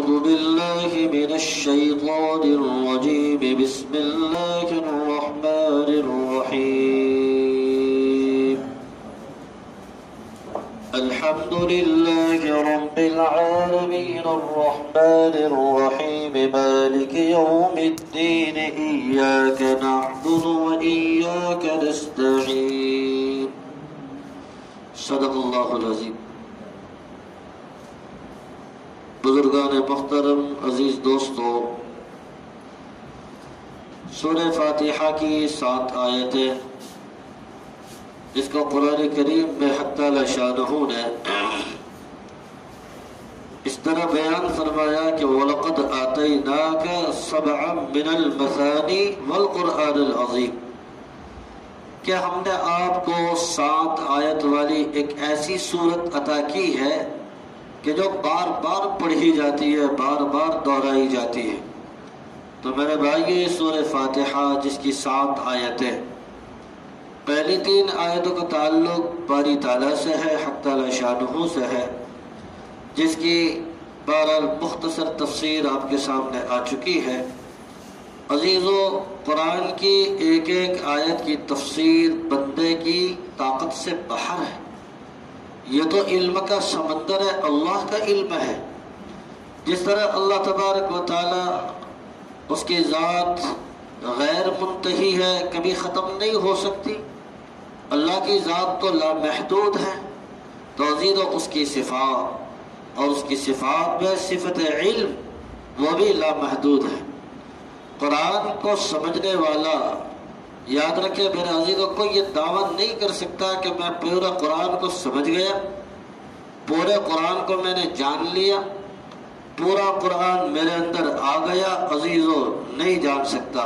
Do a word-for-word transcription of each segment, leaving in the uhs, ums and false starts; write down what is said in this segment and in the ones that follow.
أعوذ بالله من الشيطان الرجيم بسم الله الرحمن الرحيم الحمد لله رب العالمين الرحمن الرحيم مالك يوم الدين إياك نعبد وإياك نستعين صدق الله العظيم. بزرگان محترم، عزیز دوستو، سورہ فاتحہ کی سات آیتیں جس کو قرآن کریم میں حق تعالی شانہ نے اس طرح بیان فرمایا کہ وَلَقَدْ آتَيْنَاكَ سَبْعًا مِنَ الْمَثَانِي وَالْقُرْآنِ الْعَظِيمِ کہ ہم نے آپ کو سات آیت والی ایک ایسی سورت عطا کی ہے کہ جو بار بار پڑھی جاتی ہے، بار بار دہرائی جاتی ہے. تو میرے بھائی، سورہ فاتحہ جس کی سات آیتیں، پہلی تین آیتوں کا تعلق باری تعالیٰ سے ہے، حق تعالی شانہ سے ہے، جس کی بہرحال مختصر تفسیر آپ کے سامنے آ چکی ہے. عزیزو، قرآن کی ایک ایک آیت کی تفسیر بندے کی طاقت سے باہر ہے. یہ تو علم کا سمندر ہے، اللہ کا علم ہے. جس طرح اللہ تبارک و تعالی اس کی ذات غیر منتہی ہے، کبھی ختم نہیں ہو سکتی. اللہ کی ذات تو لامحدود ہے. تو عزیزو، اس کی صفات اور اس کی صفات میں صفت علم وہ بھی لامحدود ہے. قرآن کو سمجھنے والا، یاد رکھے میرے عزیزوں، کوئی یہ دعویٰ نہیں کر سکتا کہ میں پورا قرآن کو سمجھ گیا، پورے قرآن کو میں نے جان لیا، پورا قرآن میرے اندر آ گیا. عزیزوں، نہیں جان سکتا.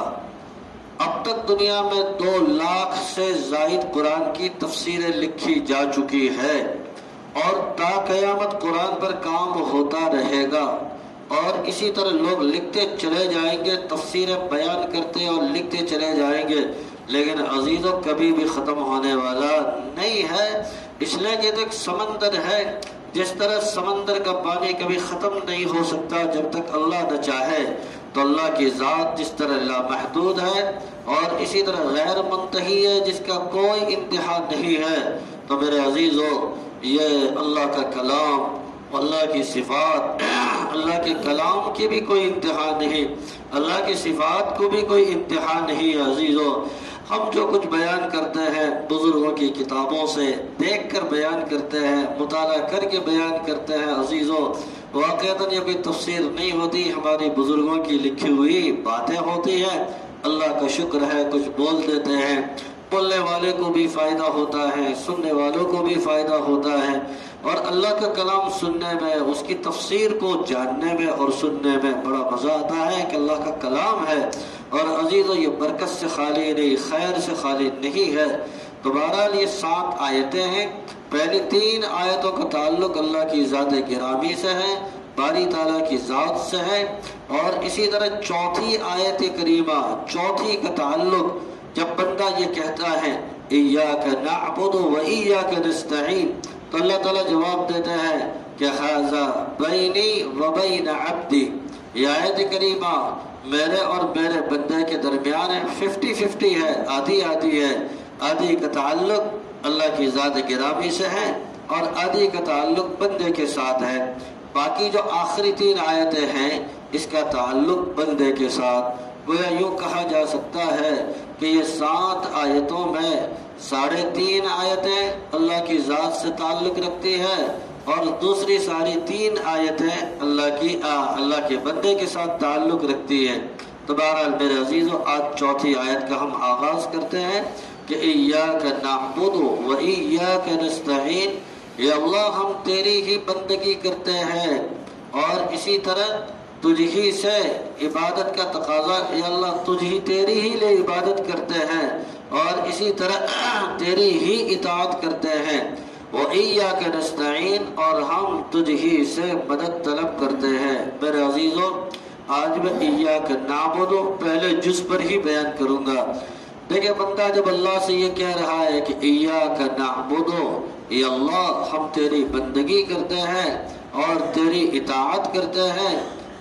اب تک دنیا میں دو لاکھ سے زائد قرآن کی تفسیریں لکھی جا چکی ہے اور تا قیامت قرآن پر کام ہوتا رہے گا. اور اسی طرح لوگ لکھتے چلے جائیں گے، تفسیریں بیان کرتے اور لکھتے چلے جائیں گے، لیکن عزیزوں کبھی بھی ختم ہونے والا نہیں ہے. اس لیے یہ ایک سمندر ہے. جس طرح سمندر کا پانی کبھی ختم نہیں ہو سکتا جب تک اللہ نہ چاہے، تو اللہ کی ذات جس طرح لامحدود ہے اور اسی طرح غیر منتہی ہے، جس کا کوئی انتہا نہیں ہے. تو میرے عزیزوں، یہ اللہ کا کلام، اللہ کی صفات، اللہ کے کلام کی بھی کوئی انتہا نہیں، اللہ کی صفات کو بھی کوئی انتہا نہیں. عزیزوں، ہم جو کچھ بیان کرتے ہیں بزرگوں کی کتابوں سے دیکھ کر بیان کرتے ہیں، مطالعہ کر کے بیان کرتے ہیں. عزیزوں، واقعتاً یہ کوئی تفسیر نہیں ہوتی، ہماری بزرگوں کی لکھی ہوئی باتیں ہوتی ہیں. اللہ کا شکر ہے، کچھ بول دیتے ہیں، بولنے والے کو بھی فائدہ ہوتا ہے، سننے والوں کو بھی فائدہ ہوتا ہے. اور اللہ کا کلام سننے میں، اس کی تفسیر کو جاننے میں اور سننے میں بڑا مزہ آتا ہے کہ اللہ کا کلام ہے. اور عزیزو، یہ برکت سے خالی نہیں، خیر سے خالی نہیں ہے. تو بہرحال یہ سات آیتیں ہیں. پہلی تین آیتوں کا تعلق اللہ کی ذات گرامی سے ہے، باری تعالیٰ کی ذات سے ہے. اور اسی طرح چوتھی آیت کریمہ، چوتھی کا تعلق جب بندہ یہ کہتا ہے ایاک نعبد و ایاک نستعین، تو اللہ تعالیٰ جواب دیتے ہیں کہ ھذا بینی و بین عبدی. یہ آیت کریمہ میرے اور میرے بندے کے درمیان ہے، ففٹی ففٹی ہے، آدھی آدھی ہے. آدھی کا تعلق اللہ کی ذات گرامی سے ہے اور آدھی کا تعلق بندے کے ساتھ ہے. باقی جو آخری تین آیتیں ہیں اس کا تعلق بندے کے ساتھ. گویا یوں کہا جا سکتا ہے کہ یہ سات آیتوں میں ساڑھے تین آیتیں اللہ کی ذات سے تعلق رکھتی ہے اور دوسری ساری تین آیتیں اللہ کی آ, اللہ کے بندے کے ساتھ تعلق رکھتی ہے. تو بہرحال میرے عزیزو، آج چوتھی آیت کا ہم آغاز کرتے ہیں کہ ایاک نعبد و ایاک نستعین. یا اللہ، ہم تیری ہی بندگی کرتے ہیں اور اسی طرح تجھ ہی سے عبادت کا تقاضا، یا اللہ تجھ ہی تیری ہی لے عبادت کرتے ہیں اور اسی طرح تیری ہی اطاعت کرتے ہیں. وَإِيَّاكَ نَسْتَعِينُ، اور ہم تجھ ہی سے مدد طلب کرتے ہیں. میرے عزیزوں، آج میں ایاک نعبد پہلے جز پر ہی بیان کروں گا. دیکھیں، بندہ جب اللہ سے یہ کہہ رہا ہے کہ ایاک نعبد، یا اللہ ہم تیری بندگی کرتے ہیں اور تیری اطاعت کرتے ہیں،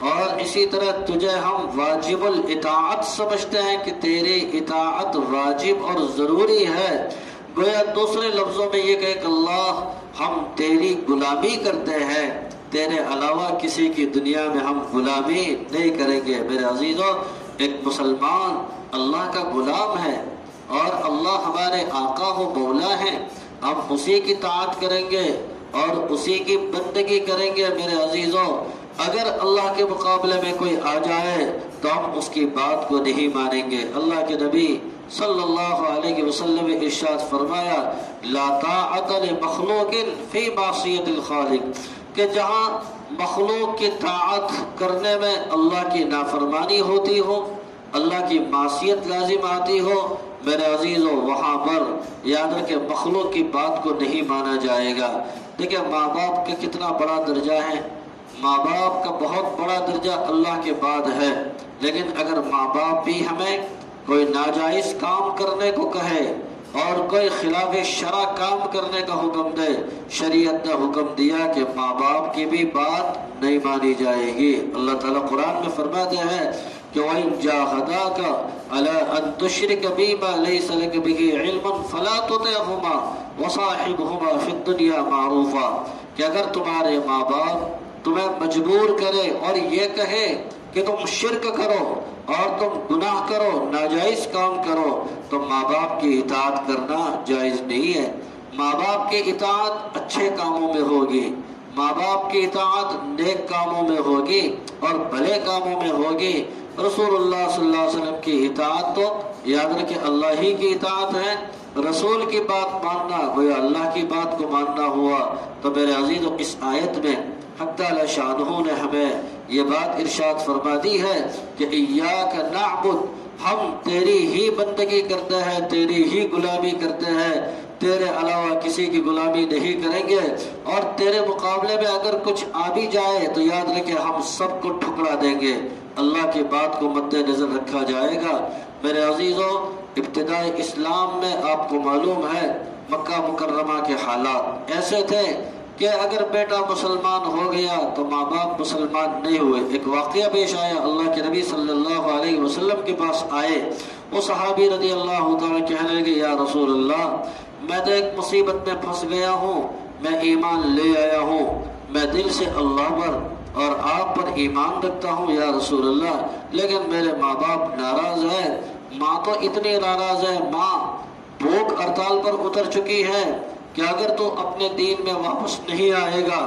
اور اسی طرح تجھے ہم واجب الاطاعت سمجھتے ہیں کہ تیری اطاعت واجب اور ضروری ہے۔ گویا دوسرے لفظوں میں یہ کہ اللہ ہم تیری غلامی کرتے ہیں، تیرے علاوہ کسی کی دنیا میں ہم غلامی نہیں کریں گے۔ میرے عزیزوں، ایک مسلمان اللہ کا غلام ہے اور اللہ ہمارے آقا و مولا ہیں، ہم اسی کی اطاعت کریں گے اور اسی کی بندگی کریں گے۔ میرے عزیزوں، اگر اللہ کے مقابلے میں کوئی آ جائے تو ہم اس کی بات کو نہیں مانیں گے۔ اللہ کے نبی صلی اللہ علیہ وسلم نے ارشاد فرمایا، لا طاعت لمخلوق فی معصیت الخالق، کہ جہاں مخلوق کی طاعت کرنے میں اللہ کی نافرمانی ہوتی ہو، اللہ کی معصیت لازم آتی ہو، میرے عزیزوں وہاں پر یاد رکھیں مخلوق کی بات کو نہیں مانا جائے گا۔ دیکھیں ماں باپ کا کتنا بڑا درجہ ہے، ماں باپ کا بہت بڑا درجہ اللہ کے بعد ہے، لیکن اگر ماں باپ بھی ہمیں کوئی ناجائز کام کرنے کو کہے اور کوئی خلاف شرع کام کرنے کا حکم دے، شریعت نے حکم دیا کہ ماں باپ کی بھی بات نہیں مانی جائے گی۔ اللہ تعالیٰ قرآن میں فرماتے ہیں کہ وَإِن جَاهَدَاكَ عَلَىٰ أَن تُشْرِكَ بِي مَا لَيْسَ لَكَ بِهِ عِلْمٌ فَلَا تُطِعْهُمَا وَصَاحِبْهُمَا فِي الدُّنْيَا مَعْرُوفًا، کہ اگر تمہارے ماں باپ تمہیں مجبور کرے اور یہ کہے کہ تم شرک کرو اور تم گناہ کرو، ناجائز کام کرو، تو ماں باپ کی اطاعت کرنا جائز نہیں ہے۔ ماں باپ کی اطاعت اچھے کاموں میں ہوگی، ماں باپ کی اطاعت نیک کاموں میں ہوگی اور بھلے کاموں میں ہوگی۔ رسول اللہ صلی اللہ علیہ وسلم کی اطاعت تو یاد رکھیں اللہ ہی کی اطاعت ہے، رسول کی بات ماننا گویا اللہ کی بات کو ماننا ہوا۔ تو میرے عزیزوں، اس آیت میں حق تعالی شانہ نے ہمیں یہ بات ارشاد فرما دی ہے کہ ایاک نعبد، ہم تیری ہی بندگی کرتے ہیں، تیری ہی غلامی کرتے ہیں، تیرے علاوہ کسی کی غلامی نہیں کریں گے، اور تیرے مقابلے میں اگر کچھ آ بھی جائے تو یاد رکھیں ہم سب کو ٹھکرا دیں گے۔ اللہ کی بات کو مد نظر رکھا جائے گا۔ میرے عزیزوں، ابتدائی اسلام میں آپ کو معلوم ہے مکہ مکرمہ کے حالات ایسے تھے کہ اگر بیٹا مسلمان ہو گیا تو ماں باپ مسلمان نہیں ہوئے۔ ایک واقعہ پیش آیا، اللہ کے نبی صلی اللہ علیہ وسلم کے پاس آئے، وہ صحابی رضی اللہ تعالیٰ کہنے لگے، یا رسول اللہ، میں تو ایک مصیبت میں پھنس گیا ہوں، میں ایمان لے آیا ہوں، میں دل سے اللہ پر اور آپ پر ایمان رکھتا ہوں یا رسول اللہ، لیکن میرے ماں باپ ناراض ہیں۔ ماں تو اتنی ناراض ہے، ماں بھوک ہڑتال پر اتر چکی ہے کہ اگر تو اپنے دین میں واپس نہیں آئے گا،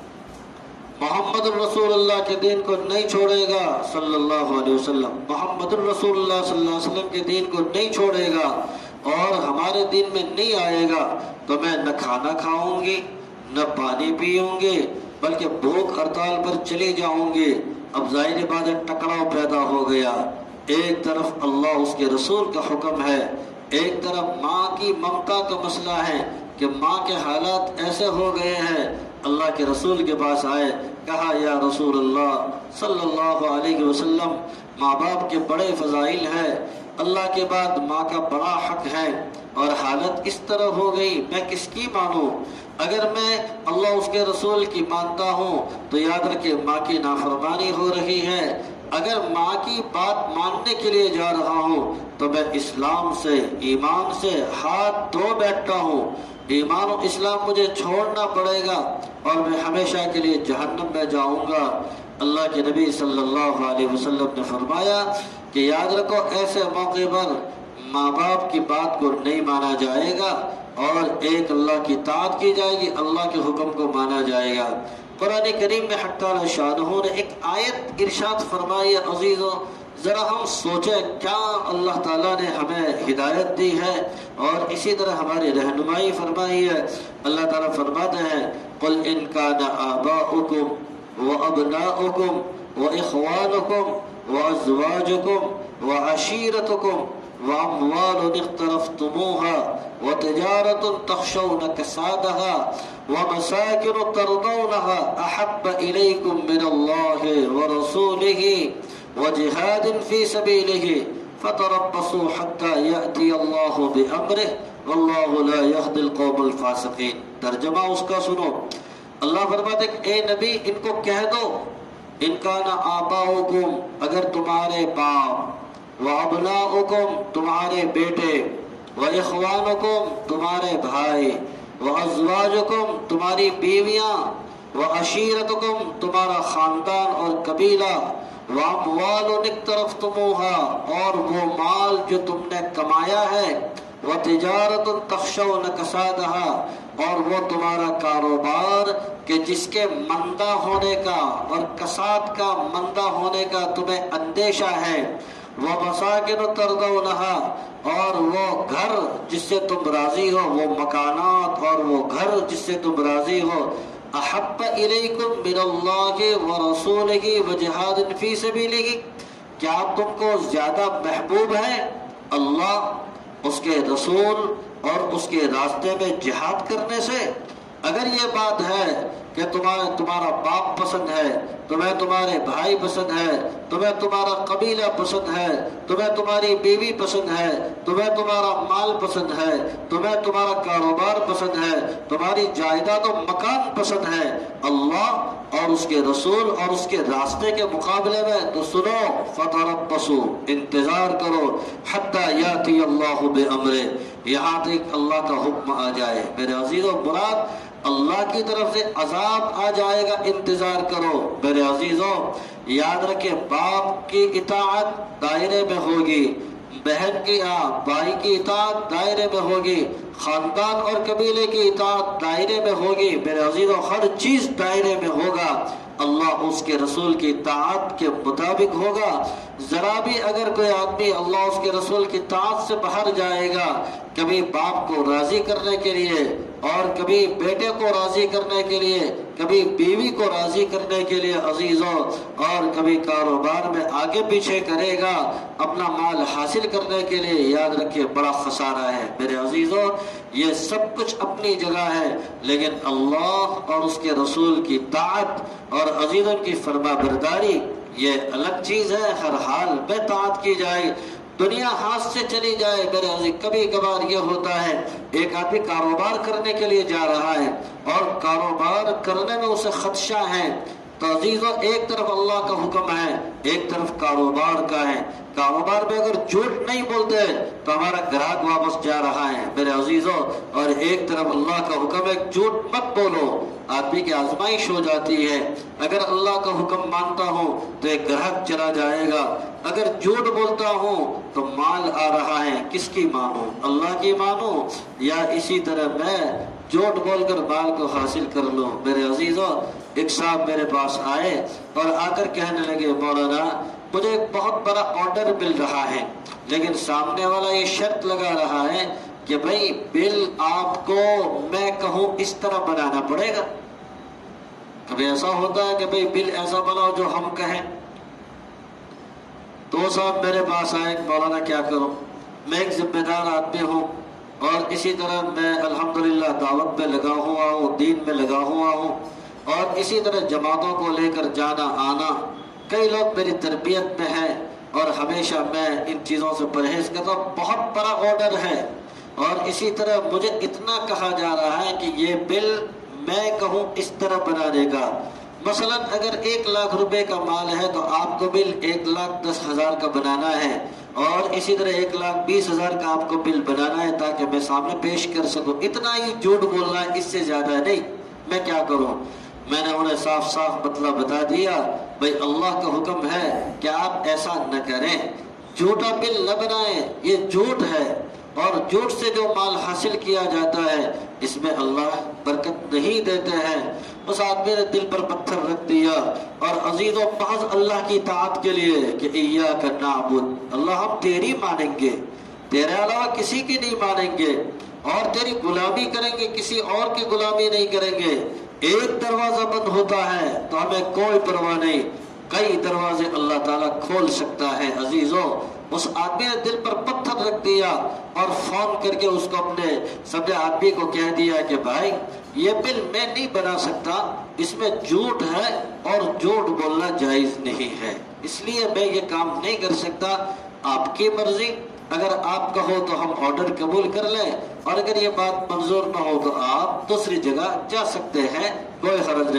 محمد الرسول اللہ کے دین کو نہیں چھوڑے گا صلی اللہ علیہ وسلم، محمد الرسول اللہ صلی اللہ علیہ وسلم کے دین کو نہیں چھوڑے گا اور ہمارے دین میں نہیں آئے گا تو میں نہ کھانا کھاؤں گی نہ پانی پیوں گے، بلکہ بھوک ہڑتال پر چلی جاؤں گی۔ اب ظاہر بات ہے ٹکراؤ پیدا ہو گیا، ایک طرف اللہ اس کے رسول کا حکم ہے، ایک طرف ماں کی ممتا کا مسئلہ ہے کہ ماں کے حالات ایسے ہو گئے ہیں۔ اللہ کے رسول کے پاس آئے، کہا یا رسول اللہ صلی اللہ علیہ وسلم، ماں باپ کے بڑے فضائل ہیں، اللہ کے بعد ماں کا بڑا حق ہے، اور حالت اس طرح ہو گئی، میں کس کی مانوں؟ اگر میں اللہ اس کے رسول کی مانتا ہوں تو یاد رکھے ماں کی نافرمانی ہو رہی ہے، اگر ماں کی بات ماننے کے لیے جا رہا ہوں تو میں اسلام سے، ایمان سے ہاتھ دھو بیٹھتا ہوں، ایمان و اسلام مجھے چھوڑنا پڑے گا اور میں ہمیشہ کے لیے جہنم میں جاؤں گا۔ اللہ کے نبی صلی اللہ علیہ وسلم نے فرمایا کہ یاد رکھو ایسے موقع پر ماں باپ کی بات کو نہیں مانا جائے گا اور ایک اللہ کی اطاعت کی جائے گی، اللہ کے حکم کو مانا جائے گا۔ قرآن کریم میں حق تعالی شانہ نے ایک آیت ارشاد فرمائی ہے، عزیزو ذرا ہم سوچیں کیا اللہ تعالیٰ نے ہمیں ہدایت دی ہے اور اسی طرح ہماری رہنمائی فرمائی ہے۔ اللہ تعالیٰ فرماتے ہیں قُلْ إِنْ كَانَ آبَاؤُكُمْ وَأَبْنَاؤُكُمْ وَإِخْوَانُكُمْ وَأَزْوَاجُكُمْ وَعَشِيرَتُكُمْ وَأَمْوَالٌ اقْتَرَفْتُمُوهَا وَتِجَارَةٌ تَخْشَوْنَ كَسَادَهَا وَمَسَاكِنُ تَرْضَوْنَهَا أَحَبَّ إِلَيْكُم مِّنَ اللَّهِ وَرَسُولِهِ وَجِهَادٍ فِي سَبِيلِهِ فَتَرَبَّصُوا حَتَّى يَأْتِيَ اللَّهُ بِأَمْرِهِ وَاللَّهُ لَا يَهْدِي الْقَوْمَ الْفَاسِقِينَ۔ ترجمہ اس کا سنو، اللہ فرماتے ہیں اے نبی ان کو کہہ دو، ان کان آباؤکم اگر تمہارے باپ، و ابناؤکم تمہارے بیٹے، و اخوانکم تمہارے بھائی، و ازواجکم تمہاری بیویاں، و عشیرتکم تمہارا خاندان اور قبیلہ، و اموال اقترفتموها اور وہ مال جو تم نے کمایا ہے، و تجارت تخشون کسادها اور وہ تمہارا کاروبار کہ جس کے مندہ ہونے کا اور کساد کا مندہ ہونے کا تمہیں اندیشہ ہے، وہ مساکن ترضونها اور وہ گھر جس سے تم راضی ہو، وہ مکانات اور وہ گھر جس سے تم راضی ہو، احب الیکم من اللہ ورسولہ وجہاد فی سبیلہ کیا تم کو زیادہ محبوب ہے اللہ، اس کے رسول اور اس کے راستے میں جہاد کرنے سے؟ اگر یہ بات ہے کہ تمہارا تمہارا باپ پسند ہے، تمہیں تمہارے بھائی پسند ہے، تمہیں تمہارا قبیلہ پسند ہے، تمہیں تمہاری بیوی پسند ہے، تمہیں تمہارا مال پسند ہے، تمہیں تمہارا کاروبار پسند ہے، تمہاری جائیداد و مکان پسند ہے اللہ اور اس کے رسول اور اس کے راستے کے مقابلے میں، تو سنو فتربصوا انتظار کرو حتی یاتی اللہ بامرہ یہاں تک اللہ کا حکم آ جائے۔ میرے عزیزو مراد اللہ کی طرف سے عذاب آ جائے گا، انتظار کرو۔ میرے عزیزو یاد رکھیں باپ کی اطاعت دائرے میں ہوگی، بہن کی بھائی کی اطاعت دائرے میں ہوگی، خاندان اور قبیلے کی اطاعت دائرے میں ہوگی۔ میرے عزیزو ہر چیز دائرے میں ہوگا، اللہ اس کے رسول کی اطاعت کے مطابق ہوگا۔ ذرا بھی اگر کوئی آدمی اللہ اس کے رسول کی اطاعت سے باہر جائے گا، کبھی باپ کو راضی کرنے کے لیے اور کبھی بیٹے کو راضی کرنے کے لیے، کبھی بیوی کو راضی کرنے کے لیے عزیزوں، اور کبھی کاروبار میں آگے پیچھے کرے گا اپنا مال حاصل کرنے کے لیے، یاد رکھیے بڑا خسارہ ہے۔ میرے عزیزوں یہ سب کچھ اپنی جگہ ہے، لیکن اللہ اور اس کے رسول کی طاعت اور عزیزوں کی فرما برداری یہ الگ چیز ہے۔ ہر حال میں طاعت کی جائے، دنیا ہاتھ سے چلی جائے۔ میرے عزیز کبھی کبھار یہ ہوتا ہے ایک آدمی کاروبار کرنے کے لیے جا رہا ہے اور کاروبار کرنے میں اسے خدشہ ہے، تو عزیزوں ایک طرف اللہ کا حکم ہے، ایک طرف کاروبار کا ہے۔ کاروبار میں اگر جھوٹ نہیں بولتے تو ہمارا گراہک واپس جا رہا ہے میرے عزیزوں، اور ایک طرف اللہ کا حکم ہے جھوٹ مت بولو، آدمی کی آزمائش ہو جاتی ہے۔ اگر اللہ کا حکم مانتا ہوں تو ایک گراہک چلا جائے گا، اگر جھوٹ بولتا ہوں تو مال آ رہا ہے، کس کی مانوں؟ اللہ کی مانوں یا اسی طرح میں جھوٹ بول کر مال کو حاصل کر لوں؟ میرے عزیزوں ایک صاحب میرے پاس آئے اور آ کر کہنے لگے مولانا مجھے ایک بہت بڑا آرڈر مل رہا ہے، لیکن سامنے والا یہ شرط لگا رہا ہے کہ بھئی بل آپ کو میں کہوں اس طرح بنانا پڑے گا۔ کبھی ایسا ہوتا ہے کہ بھئی بل ایسا بناؤ جو ہم کہیں۔ تو صاحب میرے پاس آئے مولانا کیا کروں، میں ایک ذمہ دار آدمی ہوں اور اسی طرح میں الحمدللہ دعوت میں لگا ہوا ہوں، دین میں لگا ہوا ہوں، اور اسی طرح جماعتوں کو لے کر جانا آنا، کئی لوگ میری تربیت میں ہیں اور ہمیشہ میں ان چیزوں سے پرہیز کرتا ہوں۔ بہت بڑا آرڈر ہے اور اسی طرح مجھے اتنا کہا جا رہا ہے کہ یہ بل میں کہوں اس طرح بنانے کا۔ مثلا اگر ایک لاکھ روپے کا مال ہے تو آپ کو بل ایک لاکھ دس ہزار کا بنانا ہے، اور اسی طرح ایک لاکھ بیس ہزار کا آپ کو بل بنانا ہے تاکہ میں سامنے پیش کر سکوں۔ اتنا ہی جھوٹ بولنا ہے، اس سے زیادہ نہیں۔ میں کیا کروں؟ میں نے انہیں صاف صاف مطلب بتا دیا بھئی اللہ کا حکم ہے کہ آپ ایسا نہ کریں، جھوٹا بل نہ بنائیں، یہ جھوٹ ہے، اور جھوٹ سے جو مال حاصل کیا جاتا ہے اس میں اللہ برکت نہیں دیتے ہیں۔ اس آدمی نے دل پر پتھر رکھ دیا اور عزیزوں محض اللہ کی اطاعت کے لیے کہ ایاک نعبد، اللہ ہم تیری مانیں گے، تیرے علاوہ کسی کی نہیں مانیں گے، اور تیری غلامی کریں گے، کسی اور کی غلامی نہیں کریں گے۔ ایک دروازہ بند ہوتا ہے تو ہمیں کوئی پرواہ نہیں، کئی دروازے اللہ تعالیٰ کھول سکتا ہے۔ عزیزوں اس آدمی نے دل پر پتھر رکھ دیا اور فون کر کے اس کو اپنے سب آدمی کو کہہ دیا کہ بھائی یہ بل میں نہیں بنا سکتا، اس میں جھوٹ ہے اور جھوٹ بولنا جائز نہیں ہے، اس لیے میں یہ کام نہیں کر سکتا، آپ کی مرضی، اگر آپ کہو تو ہم آرڈر قبول کر لیں، اور اگر یہ بات منظور نہ ہو تو آپ دوسری جگہ جا سکتے ہیں، کوئی حرج نہیں۔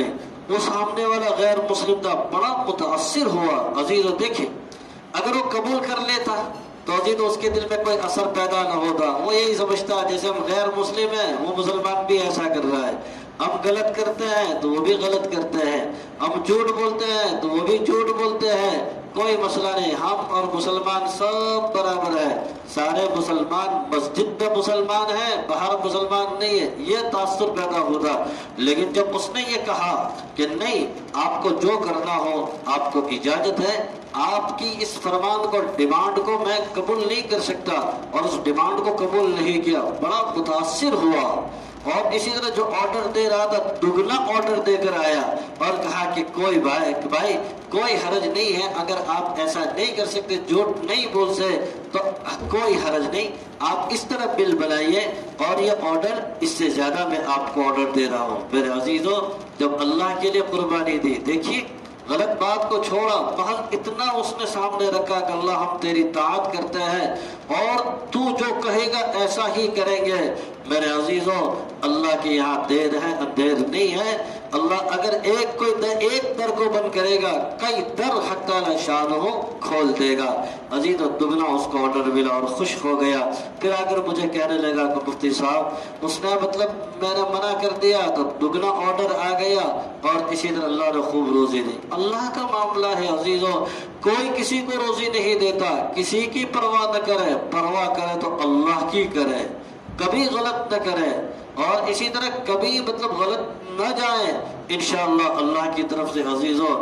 وہ سامنے والا غیر مسلم تھا، بڑا متاثر ہوا۔ عزیز دیکھیں، اگر وہ قبول کر لیتا تو عزیز اس کے دل میں کوئی اثر پیدا نہ ہوتا، وہ یہی سمجھتا جیسے ہم غیر مسلم ہیں، وہ مسلمان بھی ایسا کر رہا ہے، ہم غلط کرتے ہیں تو وہ بھی غلط کرتے ہیں، ہم جھوٹ بولتے ہیں تو وہ بھی جھوٹ بولتے ہیں، کوئی مسئلہ نہیں، ہم اور مسلمان سب برابر ہیں، سارے مسلمان مسجد میں مسلمان ہیں، باہر مسلمان نہیں ہے، یہ تاثر پیدا ہوتا۔ لیکن جب اس نے یہ کہا کہ نہیں، آپ کو جو کرنا ہو آپ کو اجازت ہے، آپ کی اس فرمان کو، ڈیمانڈ کو میں قبول نہیں کر سکتا، اور اس ڈیمانڈ کو قبول نہیں کیا، بڑا متاثر ہوا۔ اور اسی طرح جو آرڈر دے رہا تھا دگنا آرڈر دے کر آیا اور کہا کہ کوئی بھائی بھائی کوئی حرج نہیں ہے، اگر آپ ایسا نہیں کر سکتے، جھوٹ نہیں بول سکتے تو کوئی حرج نہیں، آپ اس طرح بل بنائیے، اور یہ آرڈر اس سے زیادہ میں آپ کو آرڈر دے رہا ہوں۔ میرے عزیزوں، جب اللہ کے لیے قربانی دی، دیکھیے غلط بات کو چھوڑا، محض اتنا اس نے سامنے رکھا کہ اللہ ہم تیری طاعت کرتے ہیں اور تو جو کہے گا ایسا ہی کریں گے۔ میرے عزیزوں، اللہ کے یہاں دیر ہے، اندھیر نہیں ہے۔ اللہ اگر ایک کوئی در ایک در کو بند کرے گا، کئی در حق تعالی شان ہو کھول دے گا۔ عزیز و دگنا اس کو آرڈر ملا اور خوش ہو گیا۔ پھر اگر مجھے کہنے لگا کہ مفتی صاحب اس نے مطلب میں نے منع کر دیا تو دگنا آرڈر آ گیا، اور اسی طرح اللہ نے خوب روزی دی۔ اللہ کا معاملہ ہے عزیزوں، کوئی کسی کو روزی نہیں دیتا، کسی کی پرواہ نہ کرے، پرواہ کرے تو اللہ کی کرے، کبھی غلط نہ کرے، اور اسی طرح کبھی مطلب غلط نہ جائے۔ انشاءاللہ اللہ کی طرف سے عزیزوں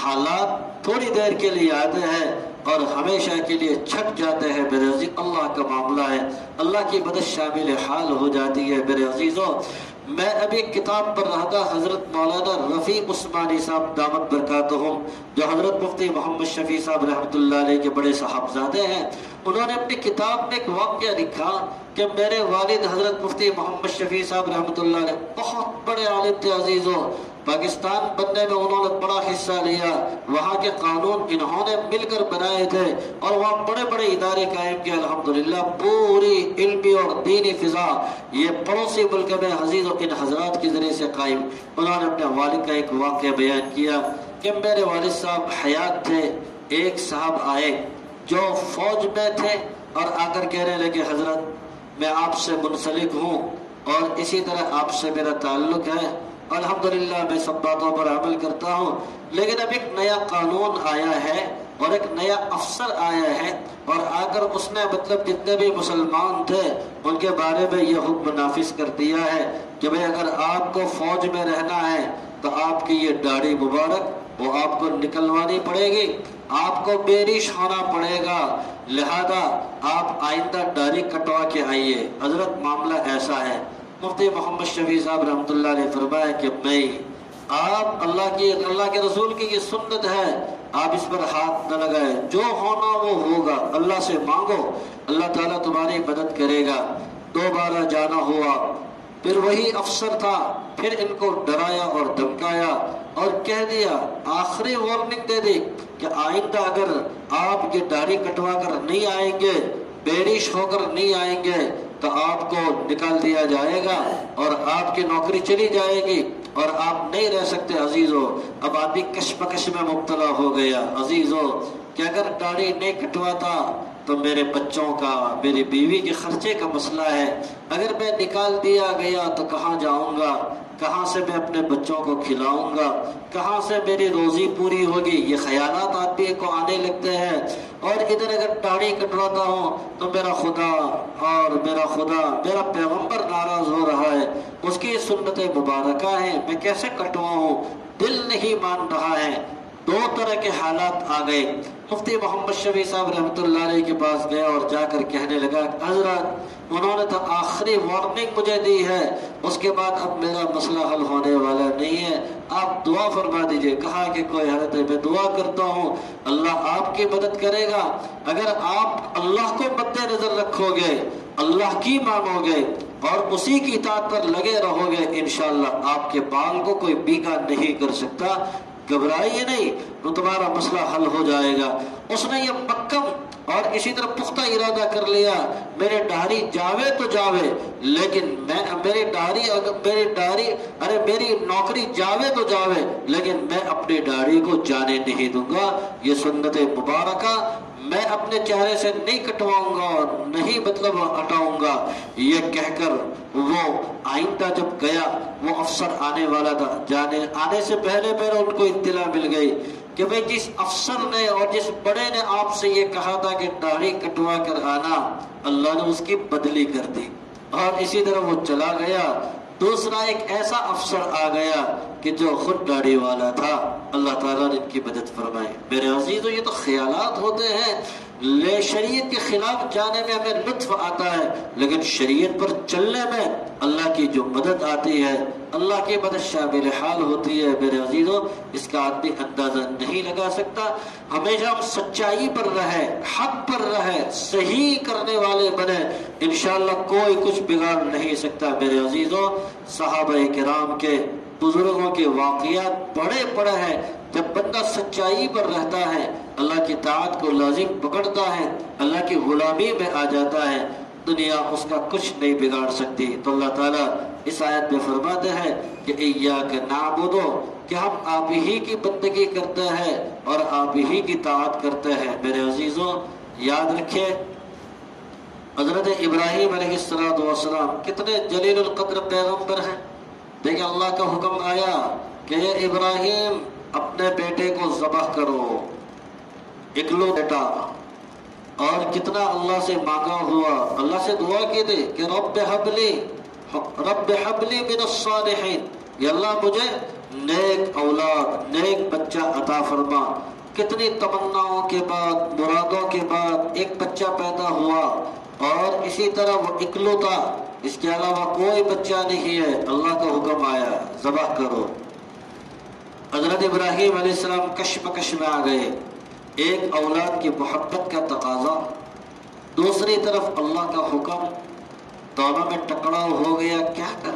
حالات تھوڑی دیر کے لیے آتے ہیں اور ہمیشہ کے لیے چھٹ جاتے ہیں۔ میرے عزیز، اللہ کا معاملہ ہے، اللہ کی مدد شامل حال ہو جاتی ہے۔ میرے عزیزوں، میں ابھی کتاب پر رہا تھا، حضرت مولانا رفیع عثمانی صاحب دامت برکاتہم، جو حضرت مفتی محمد شفیع صاحب رحمۃ اللہ علیہ کے بڑے صاحبزادے ہیں، انہوں نے اپنی کتاب میں ایک واقعہ لکھا کہ میرے والد حضرت مفتی محمد شفیع صاحب رحمۃ اللہ علیہ بہت بڑے عالم تھے عزیزوں، پاکستان بننے میں انہوں نے بڑا حصہ لیا، وہاں کے قانون انہوں نے مل کر بنائے تھے، اور وہاں بڑے بڑے ادارے قائم کیے الحمدللہ، پوری علمی اور دینی فضا یہ پڑوسی ملک میں عزیز و ان حضرات کے ذریعے سے قائم۔ انہوں نے اپنے والد کا ایک واقعہ بیان کیا کہ میرے والد صاحب حیات تھے، ایک صاحب آئے جو فوج میں تھے اور آ کر کہنے لگے حضرت میں آپ سے منسلک ہوں اور اسی طرح آپ سے میرا تعلق ہے، الحمدللہ میں سب باتوں پر عمل کرتا ہوں، لیکن اب ایک نیا قانون آیا ہے اور ایک نیا افسر آیا ہے، اور آ کر اس نے مطلب جتنے بھی مسلمان تھے ان کے بارے میں یہ حکم نافذ کر دیا ہے کہ بھئی اگر آپ کو فوج میں رہنا ہے تو آپ کی یہ داڑھی مبارک وہ آپ کو نکلوانی پڑے گی، آپ کو بیرش ہونا پڑے گا، لہذا آپ آئندہ داڑھی کٹوا کے آئیے۔ حضرت معاملہ ایسا ہے، مفتی محمد شفیع صاحب رحمۃ اللہ علیہ فرمایا کہ میں آپ اللہ کی اللہ کے رسول کی یہ سنت ہے، آپ اس پر ہاتھ نہ لگائے، جو ہونا وہ ہوگا، اللہ سے مانگو، اللہ تعالیٰ تمہاری مدد کرے گا۔ دوبارہ جانا ہوا، پھر وہی افسر تھا، پھر ان کو ڈرایا اور دھمکایا اور کہہ دیا، آخری وارننگ دے دی کہ آئندہ اگر آپ یہ داڑھی کٹوا کر نہیں آئیں گے، بیرش ہو کر نہیں آئیں گے تو آپ کو نکال دیا جائے گا اور آپ کی نوکری چلی جائے گی اور آپ نہیں رہ سکتے۔ عزیزو، اب آدمی کشمکش میں مبتلا ہو گیا عزیزو کہ اگر داڑھی نہیں کٹواتا تو میرے بچوں کا، میری بیوی کے خرچے کا مسئلہ ہے، اگر میں نکال دیا گیا تو کہاں جاؤں گا، کہاں سے میں اپنے بچوں کو کھلاؤں گا، کہاں سے میری روزی پوری ہوگی، یہ خیالات آدمی کو آنے لگتے ہیں۔ اور ادھر اگر داڑھی کٹواتا ہوں تو میرا خدا اور میرا خدا میرا پیغمبر ناراض ہو رہا ہے، اس کی سنت مبارکہ ہیں، میں کیسے کٹواؤں، دل نہیں مان رہا ہے۔ دو طرح کے حالات آ گئے۔ مفتی محمد شفیع صاحب رحمۃ اللہ علیہ کے پاس گیا اور جا کر کہنے لگا، حضرت انہوں نے تو آخری وارننگ مجھے دی ہے، اس کے بعد اب میرا مسئلہ حل ہونے والا نہیں ہے، آپ دعا فرما دیجئے۔ کہا کہ کوئی حالت ہے، میں دعا کرتا ہوں اللہ آپ کی مدد کرے گا، اگر آپ اللہ کو مد نظر رکھو گے، اللہ کی مانو گے اور اسی کی اطاعت پر لگے رہو گے، انشاءاللہ آپ کے بال کو کوئی بیگا نہیں کر سکتا، گھبرائیے نہیں، تو تمہارا مسئلہ حل ہو جائے گا۔ اس نے یہ مکم اور اسی طرح پختہ ارادہ کر لیا میرے داڑھی جاوے تو جاوے لیکن میں میری داڑھی میری داڑھی ارے میری نوکری جاوے تو جاوے لیکن میں اپنی داڑھی کو جانے نہیں دوں گا، یہ سنت مبارکہ میں اپنے چہرے سے نہیں کٹواؤں گا اور نہیں مطلب ہٹاؤں گا، یہ کہہ کر وہ آئندہ جب گیا وہ افسر آنے والا تھا، جانے آنے سے پہلے پہلے ان کو اطلاع مل گئی کہ بھئی جس افسر نے اور جس بڑے نے آپ سے یہ کہا تھا کہ داڑھی کٹوا کر آنا، اللہ نے اس کی بدلی کر دی اور اسی طرح وہ چلا گیا۔ دوسرا ایک ایسا افسر آ گیا کہ جو خود داڑھی والا تھا، اللہ تعالیٰ نے ان کی مدد فرمائی۔ میرے عزیزو یہ تو خیالات ہوتے ہیں، لے شریعت کے خلاف جانے میں ہمیں لطف آتا ہے لیکن شریعت پر چلنے میں اللہ کی جو مدد آتی ہے، اللہ کی مدد شامل حال ہوتی ہے۔ میرے عزیزو اس کا آدمی اندازہ نہیں لگا سکتا، ہمیشہ ہم سچائی پر رہے، حق پر رہے، صحیح کرنے والے بنے، انشاءاللہ کوئی کچھ بگاڑ نہیں سکتا۔ میرے عزیزو صحابہ کرام کے بزرگوں کے واقعات بڑے بڑے ہیں، جب بندہ سچائی پر رہتا ہے، اللہ کی طاعت کو لازم پکڑتا ہے، اللہ کی غلامی میں آ جاتا ہے، دنیا اس کا کچھ نہیں بگاڑ سکتی۔ تو اللہ تعالیٰ اس آیت میں فرماتے ہیں کہ ایاک نعبد، کہ ہم آپ ہی کی بندگی کرتے ہیں اور آپ ہی کی طاعت کرتے ہیں۔ میرے عزیزوں یاد رکھیں حضرت ابراہیم علیہ السلام کتنے جلیل القدر پیغمبر ہیں۔ دیکھیں اللہ کا حکم آیا کہ اے ابراہیم اپنے بیٹے کو ذبح کرو، اکلو بیٹا، اور کتنا اللہ سے مانگا ہوا، اللہ سے دعا کی تھی کہ رب حبلی رب حبلی من الصالحین، یا اللہ مجھے نیک اولاد نیک بچہ عطا فرما۔ کتنی تمناؤں کے بعد مرادوں کے بعد ایک بچہ پیدا ہوا اور اسی طرح وہ اکلوتا، اس کے علاوہ کوئی بچہ نہیں ہے، اللہ کا حکم آیا ذبح کرو۔ حضرت ابراہیم علیہ السلام کشمکش میں آ گئے، ایک اولاد کی محبت کا تقاضا، دوسری طرف اللہ کا حکم، دونوں میں ٹکراؤ ہو گیا، کیا کر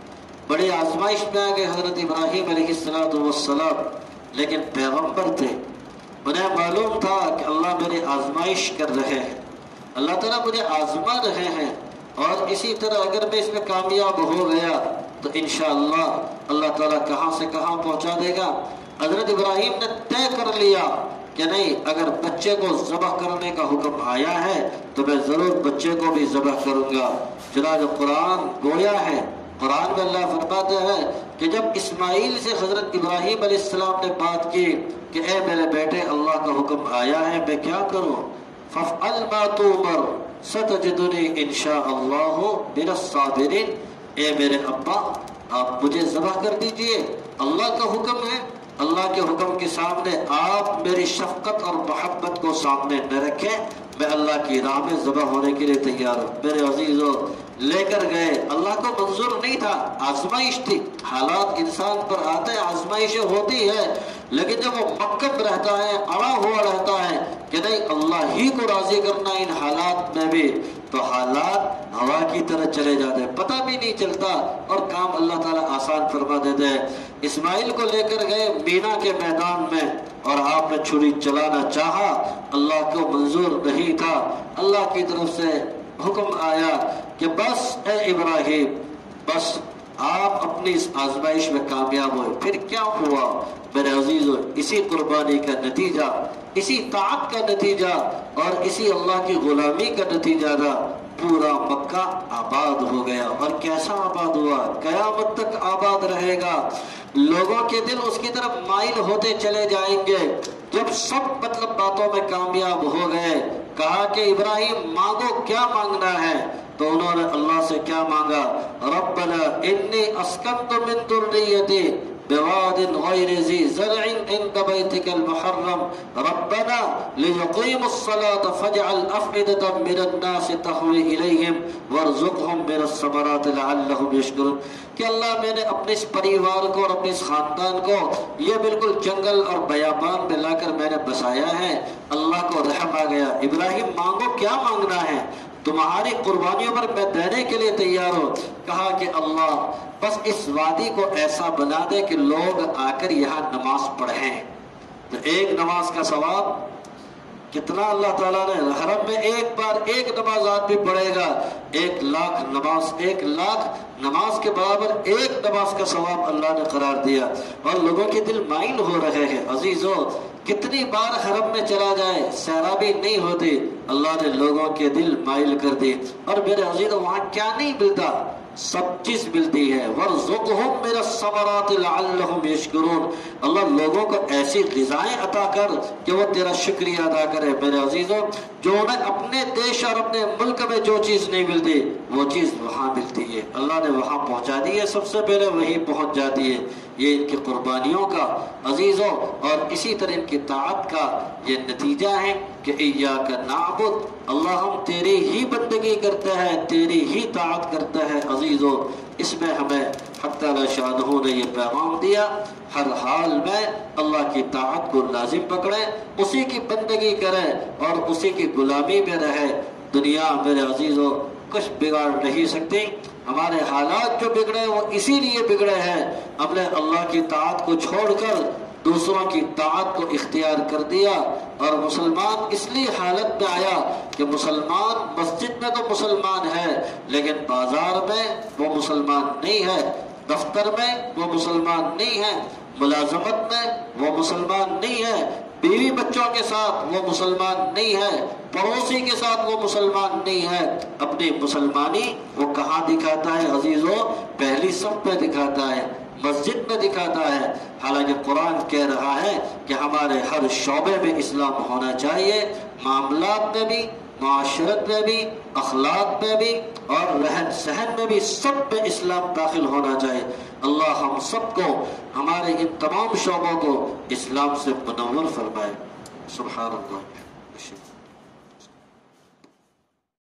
بڑی آزمائش میں آ گئے حضرت ابراہیم علیہ السلام، لیکن پیغمبر تھے، انہیں معلوم تھا کہ اللہ میری آزمائش کر رہے ہیں، اللہ تعالیٰ مجھے آزما رہے ہیں، اور اسی طرح اگر میں اس میں کامیاب ہو گیا تو انشاءاللہ اللہ تعالیٰ کہاں سے کہاں پہنچا دے گا۔ حضرت ابراہیم نے طے کر لیا کہ نہیں، اگر بچے کو ذبح کرنے کا حکم آیا ہے تو میں ضرور بچے کو بھی ذبح کروں گا۔ چنانچہ قرآن گویا ہے، قرآن میں اللہ فرماتے ہیں کہ جب اسماعیل سے حضرت ابراہیم علیہ السلام نے بات کی کہ اے میرے بیٹے اللہ کا حکم آیا ہے، میں کیا کروں؟ فَافْعَلْ مَا تُؤْمَرُ سَتَجِدُنِي إِن شَاءَ اللَّهُ مِنَ الصَّابِرِينَ، اے میرے ابا آپ مجھے ذبح کر دیجئے، اللہ کا حکم ہے، اللہ کے حکم کے سامنے آپ میری شفقت اور محبت کو سامنے نہ رکھیں، میں اللہ کی راہ میں ذبح ہونے کے لیے تیار ہوں۔ میرے عزیزوں لے کر گئے، اللہ کو منظور نہیں تھا، آزمائش تھی، حالات انسان پر آتے ہیں، آزمائشیں ہوتی ہے، لیکن جب وہ مکب رہتا ہے، اڑا ہوا رہتا ہے کہ نہیں اللہ ہی کو راضی کرنا ان حالات میں بھی، تو حالات ہوا کی طرح چلے جاتے ہیں، پتہ بھی نہیں چلتا اور کام اللہ تعالیٰ آسان فرما دیتے ہیں۔ اسماعیل کو لے کر گئے مینا کے میدان میں اور آپ نے چھری چلانا چاہا، اللہ کو منظور نہیں تھا، اللہ کی طرف سے حکم آیا کہ بس اے ابراہیم بس آپ اپنی اس آزمائش میں کامیاب ہوئے۔ پھر کیا ہوا میرے عزیزو؟ اسی قربانی کا نتیجہ، اسی طاعت کا نتیجہ اور اسی اللہ کی غلامی کا نتیجہ تھا، پورا مکہ آباد ہو گیا۔ اور کیسا آباد ہوا؟ قیامت تک آباد رہے گا، لوگوں کے دل اس کی طرف مائل ہوتے چلے جائیں گے۔ جب سب مطلب باتوں میں کامیاب ہو گئے، کہا کہ ابراہیم مانگو کیا مانگنا ہے، تو انہوں نے اللہ سے کیا مانگا؟ ربنا انی اسکنت من ذریتی بواد غیر ذی زرع عند بیتک المحرم ربنا لیقیموا الصلاة فاجعل افئدة من الناس تهوی الیہم وارزقهم من الثمرات لعلهم یشکرون، کہ اللہ میں نے اپنے اس پریوار کو اور اپنے اس خاندان کو یہ بالکل جنگل اور بیابان میں لا کر میں نے بسایا ہے، اللہ کو رحم آ گیا۔ ابراہیم مانگو کیا مانگنا ہے، تمہاری قربانیوں پر میں دینے کے لیے تیار ہوں۔ کہا کہ اللہ بس اس وادی کو ایسا بنا دے کہ لوگ آ کر یہاں نماز پڑھیں، تو ایک نماز کا ثواب کتنا اللہ تعالیٰ نے حرم میں ایک بار ایک نماز آدمی پڑھے گا، ایک لاکھ نماز ایک لاکھ نماز کے برابر ایک نماز کا ثواب اللہ نے قرار دیا، اور لوگوں کے دل مائل ہو رہے ہیں۔ عزیزو کتنی بار حرم میں چلا جائے سیرابی نہیں ہوتی، اللہ نے لوگوں کے دل مائل کر دی۔ اور میرے عزیزو وہاں کیا نہیں ملتا؟ سب چیز ملتی ہے۔ وَارْزُقْهُم مِّنَ الثَّمَرَاتِ لَعَلَّهُمْ يَشْكُرُونَ، اللہ لوگوں کو ایسی غذائیں عطا کر کہ وہ تیرا شکریہ ادا کرے۔ میرے عزیزوں جو انہیں اپنے دیش اور اپنے ملک میں جو چیز نہیں ملتی وہ چیز وہاں ملتی ہے، اللہ نے وہاں پہنچا دی ہے، سب سے پہلے وہی پہنچ جاتی ہے۔ یہ ان کی قربانیوں کا عزیزوں اور اسی طرح ان کی طاعت کا یہ نتیجہ ہے کہ ایاک نعبد، اللہ ہم تیری ہی بندگی کرتے ہیں، تیری ہی طاعت کرتے ہیں۔ عزیزوں اس میں ہمیں حق تعالی شاہ نے یہ پیغام دیا، ہر حال میں اللہ کی طاعت کو لازم پکڑیں، اسی کی بندگی کریں اور اسی کی غلامی میں رہے۔ دنیا میرے عزیزوں کچھ بگاڑ نہیں سکتی، ہمارے حالات جو بگڑے وہ اسی لیے بگڑے ہیں، ہم نے اللہ کی طاعت کو چھوڑ کر دوسروں کی طاعت کو اختیار کر دیا، اور مسلمان اس لیے حالت میں آیا کہ مسلمان مسجد میں تو مسلمان ہے لیکن بازار میں وہ مسلمان نہیں ہے، دفتر میں وہ مسلمان نہیں ہے، ملازمت میں وہ مسلمان نہیں ہے، بیوی بچوں کے ساتھ وہ مسلمان نہیں ہے، پڑوسی کے ساتھ وہ مسلمان نہیں ہے۔ اپنی مسلمانی وہ کہاں دکھاتا ہے عزیزوں؟ پہلی صف پہ دکھاتا ہے، مسجد میں دکھاتا ہے، حالانکہ قرآن کہہ رہا ہے کہ ہمارے ہر شعبے میں اسلام ہونا چاہیے، معاملات میں بھی، معاشرت میں بھی، اخلاق میں بھی اور رہن سہن میں بھی، سب میں اسلام داخل ہونا چاہیے۔ اللہ ہم سب کو ہمارے ان تمام شعبوں کو اسلام سے منور فرمائے۔ سبحان اللہ۔